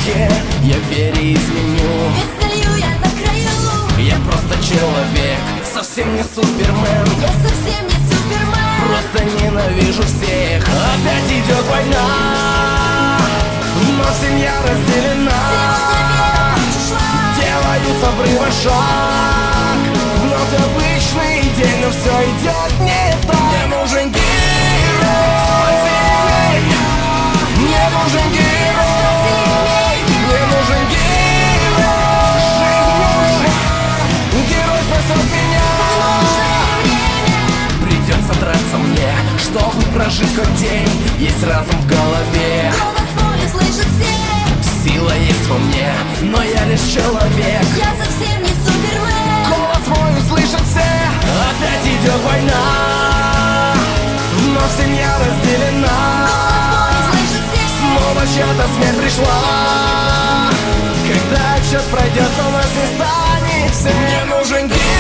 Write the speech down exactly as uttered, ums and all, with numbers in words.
руке, я вере изменю. Ведь стою я на краю. Я просто человек, совсем не супермен. Я совсем не супермен. Просто ненавижу всех. Опять идет война, но семья разделена. Делаю с обрыва шаг, вновь обычный день, но все идет не так. Мне нужен герой, мне нужен герой, мне нужен герой, герой спасет меня. Придется драться мне, чтобы прожить как день. Есть разум в голове, Голос мой слышит все. сила есть во мне, но я лишь человек. Я совсем не супермен. Голос мой услышат все. Опять идет война, вновь семья разделена. Голос мой слышит все. Снова чья-то смерть пришла. Когда отсчет пройдет, то нас не станет всем. Мне нужен герой.